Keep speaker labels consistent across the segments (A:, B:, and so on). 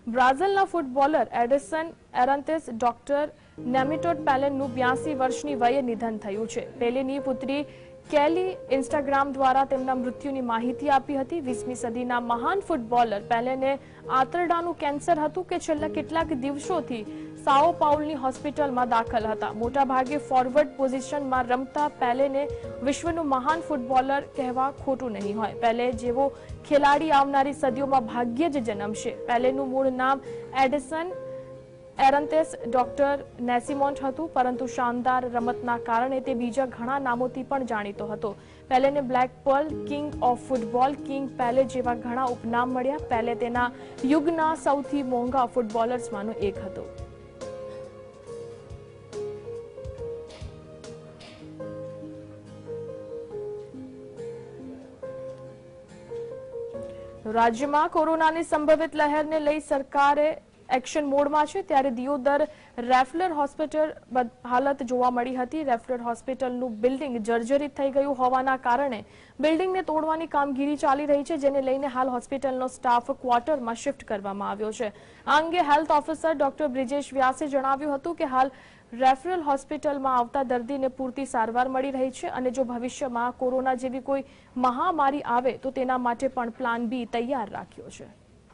A: બ્રાઝિલના footballer Edson Arantes ડોક્ટર નેમિટોડ પેલેનનું 82 વર્ષની વયે નિધન થયું છે। પેલેની પુત્રી કેલી ઇન્સ્ટાગ્રામ દ્વારા તેમના મૃત્યુની માહિતી આપી હતી। 20મી સદીના મહાન ફૂટબોલર પેલેને આંતરડાનું કેન્સર હતું કે છેલ્લા કેટલાક દિવસોથી સાઓ પાઉલની હોસ્પિટલમાં દાખલ હતા। મોટાભાગે ફોરવર્ડ પોઝિશનમાં રમતા પેલેને વિશ્વનું મહાન ફૂટબોલર કહેવા ખોટું નહીં હોય। પેલે જેવો ખેલાડી આવનારી સદીઓમાં ભાગ્યે જ જન્મશે। પેલેનું મૂળ નામ એડિસન એરાન્ટેસ ડોક્ટર નેસિમોન્ટ હતું, પરંતુ શાનદાર રમતના કારણે તે બીજા ઘણા નામોથી પણ જાણીતો હતો। પેલેને black pearl, king of football, king Pele જેવા ઘણા ઉપનામ મળ્યા। પેલે તેના યુગના સૌથી મોંઘા ફૂટબોલર્સમાંનો એક હતો। રાજ્યમાં કોરોનાની સંભવિત લહેરને લઈ સરકારે એક્શન મોડમાં છે, ત્યારે દિયોદર રેફલર હોસ્પિટલ હાલત જોવા મળી હતી। રેફલર હોસ્પિટલનું બિલ્ડિંગ જર્જરિત થઈ ગયું હોવાના કારણે બિલ્ડિંગને તોડવાની કામગીરી ચાલી રહી છે, જેને લઈને હાલ હોસ્પિટલનો સ્ટાફ ક્વાર્ટરમાં શિફ્ટ કરવામાં આવ્યો છે। આ અંગે હેલ્થ ઓફિસર ડોક્ટર બ્રિજેશ વ્યાસે જણાવ્યું હતું કે હાલ રેફરલ હોસ્પિટલમાં આવતા દર્દીને પૂરતી સારવાર મળી રહી છે અને જો ભવિષ્યમાં કોરોના જેવી કોઈ મહામારી આવે તો તેના માટે પણ પ્લાન બી તૈયાર રાખ્યો છે।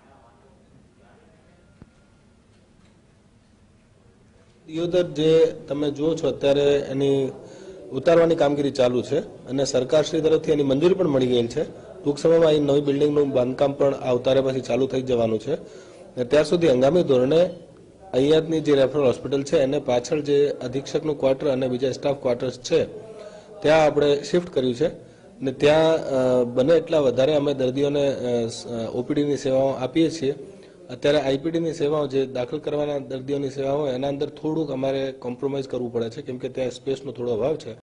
B: દિયોદર જે તમે જુઓ છો અત્યારે એની ઉતારવાની કામગીરી ચાલુ છે અને સરકારશ્રી તરફથી એની મંજૂરી પણ મળી ગયેલ છે। ટૂંક સમયમાં અહીં નવી બિલ્ડિંગનું બાંધકામ પણ આ ઉતારે પછી ચાલુ થઈ જવાનું છે। ત્યાર સુધી હંગામી ધોરણે અહીંયાની જે રેફરલ હોસ્પિટલ છે એને પાછળ જે અધિક્ષકનું ક્વાર્ટર અને બીજા સ્ટાફ ક્વાર્ટર્સ છે ત્યાં આપણે શિફ્ટ કર્યું છે અને ત્યાં બને એટલા વધારે અમે દર્દીઓને ઓપીડીની સેવાઓ આપીએ છીએ। અત્યારે આઈપીડીની સેવાઓ જે દાખલ કરવાના દર્દીઓની સેવાઓ એના અંદર થોડુંક અમારે કોમ્પ્રોમાઇઝ કરવું પડે છે, કેમ કે ત્યાં સ્પેસનો થોડો અભાવ છે।